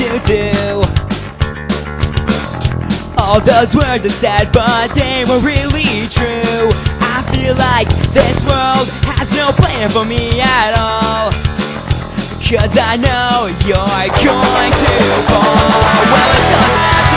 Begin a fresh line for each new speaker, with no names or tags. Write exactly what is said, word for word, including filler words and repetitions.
to do. All those words are said, but they were really true. I feel like this world has no plan for me at all, 'cause I know you're going to fall. Well, it doesn't have to